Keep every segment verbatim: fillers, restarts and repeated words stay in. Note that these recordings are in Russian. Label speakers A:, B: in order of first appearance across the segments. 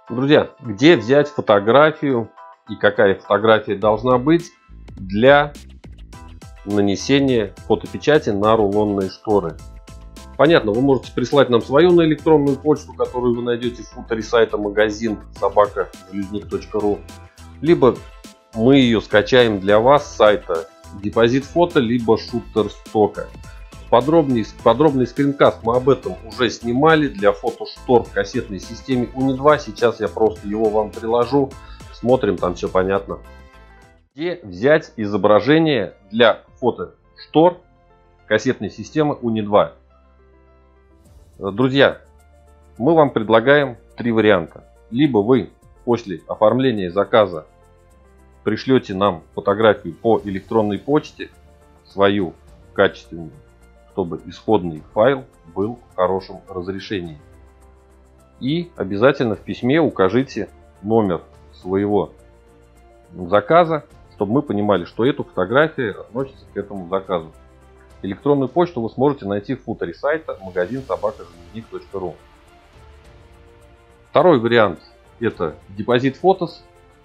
A: Друзья, где взять фотографию и какая фотография должна быть для нанесения фотопечати на рулонные шторы? Понятно, вы можете прислать нам свою на электронную почту, которую вы найдете в футере сайта магазин собака железник точка ру, либо мы ее скачаем для вас с сайта Депозит Фото, либо Shutterstock. Подробный, подробный скринкаст мы об этом уже снимали для фотоштор в кассетной системе Уни два. Сейчас я просто его вам приложу. Смотрим, там все понятно. Где взять изображение для фотоштор кассетной системы Уни два? Друзья, мы вам предлагаем три варианта. Либо вы после оформления заказа пришлете нам фотографию по электронной почте, свою качественную, чтобы исходный файл был в хорошем разрешении. И обязательно в письме укажите номер своего заказа, чтобы мы понимали, что эта фотография относится к этому заказу. Электронную почту вы сможете найти в футере сайта магазин собака железник точка ру. Второй вариант — это Депозит Фотос.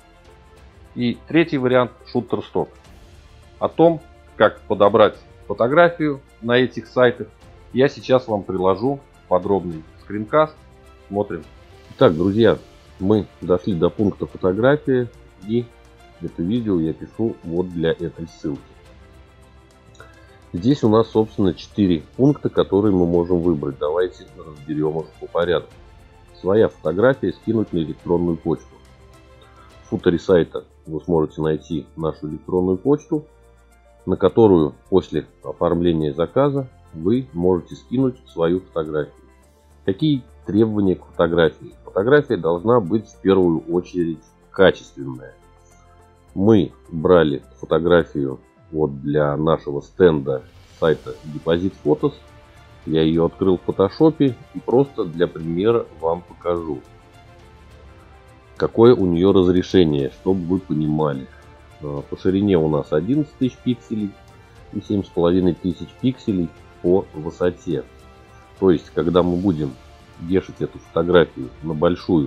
A: И третий вариант — Shutterstock. О том, как подобрать фотографию на этих сайтах, я сейчас вам приложу подробный скринкаст. Смотрим. Итак, друзья, мы дошли до пункта фотографии, и это видео я пишу вот для этой ссылки. Здесь у нас, собственно, четыре пункта, которые мы можем выбрать. Давайте разберем их по порядку. Своя фотография скинуть на электронную почту. В футере сайта вы сможете найти нашу электронную почту, на которую после оформления заказа вы можете скинуть свою фотографию. Какие требования к фотографии? Фотография должна быть в первую очередь качественная. Мы брали фотографию вот для нашего стенда сайта Депозит Фотос. Я ее открыл в фотошопе и просто для примера вам покажу, какое у нее разрешение, чтобы вы понимали. По ширине у нас одиннадцать тысяч пикселей и семь с половиной тысяч пикселей по высоте. То есть, когда мы будем вешать эту фотографию на большую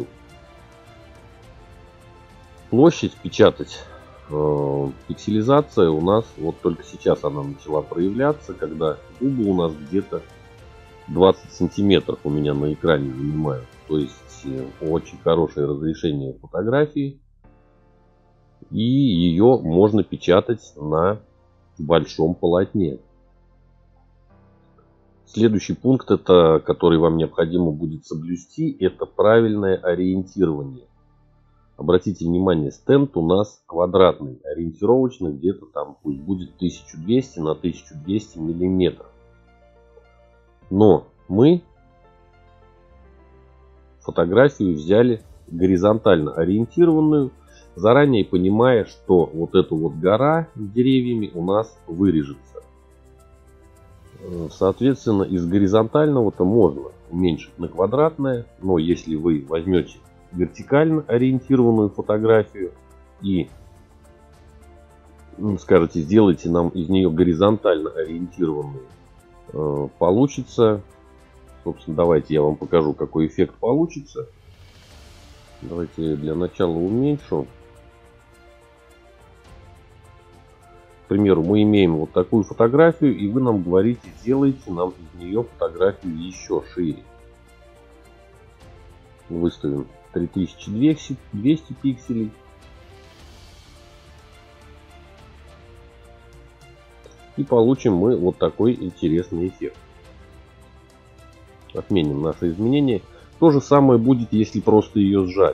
A: площадь, печатать, э, пикселизация у нас вот только сейчас она начала проявляться, когда губы у нас где-то двадцать сантиметров у меня на экране занимают. То есть э, очень хорошее разрешение фотографии. И ее можно печатать на большом полотне. Следующий пункт, это, который вам необходимо будет соблюсти, это правильное ориентирование. Обратите внимание, стенд у нас квадратный, ориентировочно где-то там пусть будет тысяча двести на тысячу двести миллиметров. Но мы фотографию взяли горизонтально ориентированную, заранее понимая, что вот эта вот гора с деревьями у нас вырежется. Соответственно, из горизонтального-то можно уменьшить на квадратное, но если вы возьмете вертикально ориентированную фотографию и скажете, сделайте нам из нее горизонтально ориентированную, получится, собственно, давайте я вам покажу, какой эффект получится. Давайте для начала уменьшу. К примеру, мы имеем вот такую фотографию, и вы нам говорите, сделайте нам из нее фотографию еще шире. Выставим три тысячи двести пикселей. И получим мы вот такой интересный эффект. Отменим наше изменение. То же самое будет, если просто ее сжать.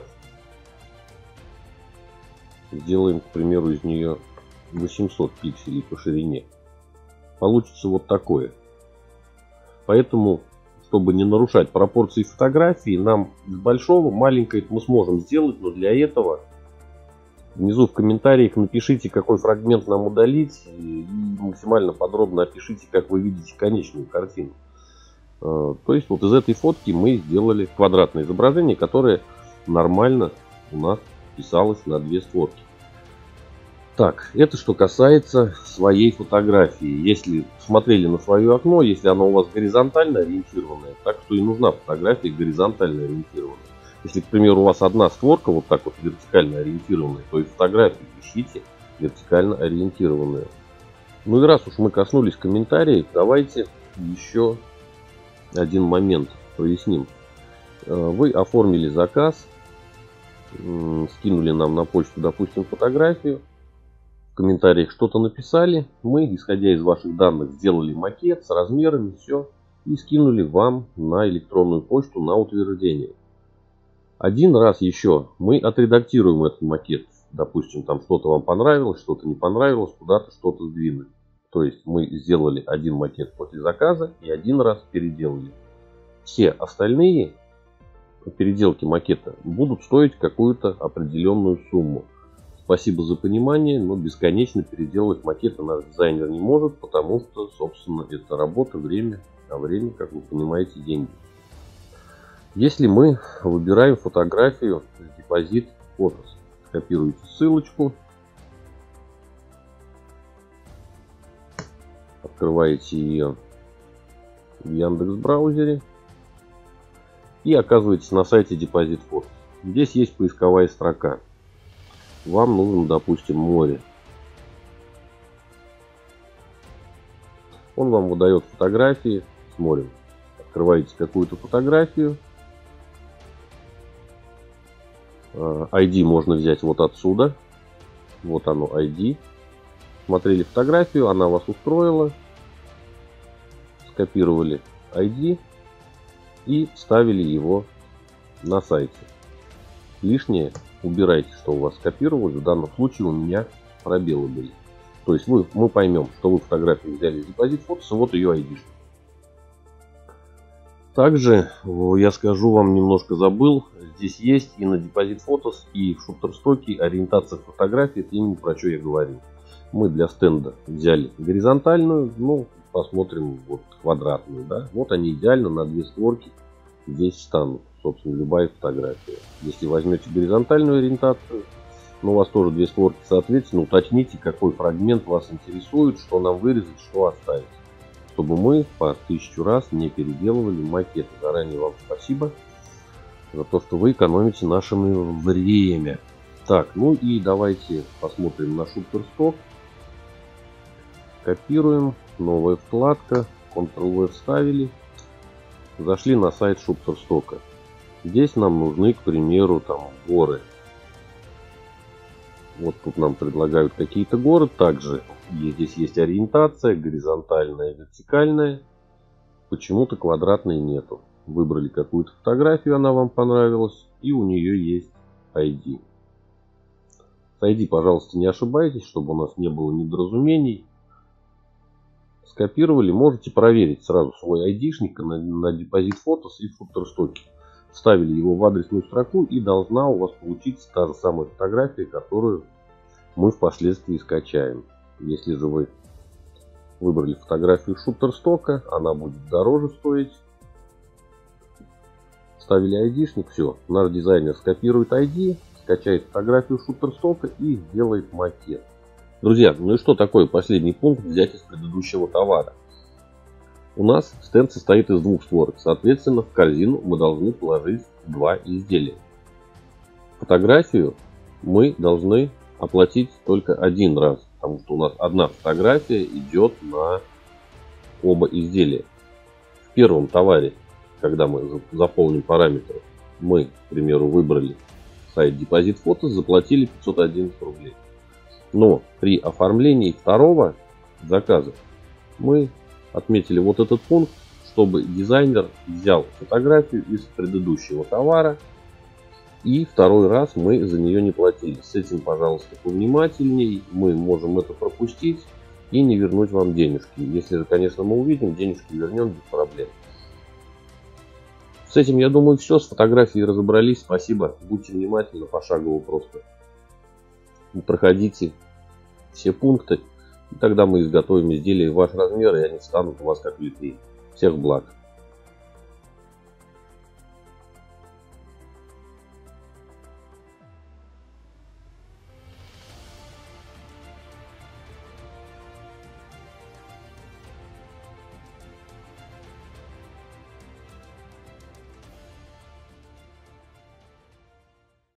A: Сделаем, к примеру, из нее восемьсот пикселей по ширине. Получится вот такое. Поэтому, чтобы не нарушать пропорции фотографии, нам из большого маленькое мы сможем сделать, но для этого внизу в комментариях напишите, какой фрагмент нам удалить, и максимально подробно опишите, как вы видите конечную картину. То есть вот из этой фотки мы сделали квадратное изображение, которое нормально у нас вписалось на две створки. Так, это что касается своей фотографии. Если смотрели на свое окно, если оно у вас горизонтально ориентированное, так что и нужна фотография горизонтально ориентированная. Если, к примеру, у вас одна створка вот так вот вертикально ориентированная, то и фотографии ищите вертикально ориентированные. Ну и раз уж мы коснулись комментариев, давайте еще один момент проясним. Вы оформили заказ, скинули нам на почту, допустим, фотографию, в комментариях что-то написали, мы, исходя из ваших данных, сделали макет с размерами, все, и скинули вам на электронную почту на утверждение. Один раз еще мы отредактируем этот макет. Допустим, там что-то вам понравилось, что-то не понравилось, куда-то что-то сдвинули. То есть мы сделали один макет после заказа и один раз переделали. Все остальные переделки макета будут стоить какую-то определенную сумму. Спасибо за понимание, но бесконечно переделывать макеты наш дизайнер не может, потому что, собственно, это работа, время, а время, как вы понимаете, деньги. Если мы выбираем фотографию с депозит фотос, копируете ссылочку, открываете ее в Яндекс браузере и оказываетесь на сайте депозит фотос. Здесь есть поисковая строка. Вам нужно, допустим, море. Он вам выдает фотографии с морем. Открываете какую-то фотографию. ай ди можно взять вот отсюда. Вот оно, ай ди. Смотрели фотографию, она вас устроила. Скопировали ай ди и вставили его на сайте. Лишнее убирайте, что у вас скопировалось. В данном случае у меня пробелы были. То есть вы, мы поймем, что вы фотографию взяли из депозит фотос, и вот ее ай ди. Также я скажу вам, немножко забыл, здесь есть и на депозит фотос, и в Shutterstock ориентация фотографии, это именно про что я говорил. Мы для стенда взяли горизонтальную, ну, посмотрим вот квадратную, да. Вот они идеально на две створки здесь станут, собственно, любая фотография. Если возьмете горизонтальную ориентацию, но у вас тоже две створки, соответственно, уточните, какой фрагмент вас интересует, что нам вырезать, что оставить, чтобы мы по тысячу раз не переделывали макеты. Заранее вам спасибо за то, что вы экономите наше время. Так, ну и давайте посмотрим на Shutterstock. Копируем, новая вкладка, контрол-вэ вставили, зашли на сайт Shutterstock. Здесь нам нужны, к примеру, там горы. Вот тут нам предлагают какие-то горы. Также здесь есть ориентация, горизонтальная и вертикальная. Почему-то квадратной нету. Выбрали какую-то фотографию, она вам понравилась, и у нее есть ай ди. С ай ди, пожалуйста, не ошибайтесь, чтобы у нас не было недоразумений. Скопировали, можете проверить сразу свой айдишник на, на депозит фотос и в Shutterstock. Вставили его в адресную строку, и должна у вас получиться та же самая фотография, которую мы впоследствии скачаем. Если же вы выбрали фотографию Shutterstock, она будет дороже стоить. Вставили айдишник, все. Наш дизайнер скопирует ай ди, скачает фотографию Shutterstock и сделает макет. Друзья, ну и что такое последний пункт взять из предыдущего товара? У нас стенд состоит из двух створок. Соответственно, в корзину мы должны положить два изделия. Фотографию мы должны оплатить только один раз, потому что у нас одна фотография идет на оба изделия. В первом товаре, когда мы заполним параметры, мы, к примеру, выбрали сайт депозит фотос, заплатили пятьсот одиннадцать рублей. Но при оформлении второго заказа мы отметили вот этот пункт, чтобы дизайнер взял фотографию из предыдущего товара, и второй раз мы за нее не платили. С этим, пожалуйста, повнимательней. Мы можем это пропустить и не вернуть вам денежки. Если же, конечно, мы увидим, денежки вернем без проблем. С этим, я думаю, все. С фотографией разобрались. Спасибо. Будьте внимательны, пошагово просто. Проходите все пункты. И тогда мы изготовим изделия в ваш размер, и они станут у вас как влитые. Всех благ.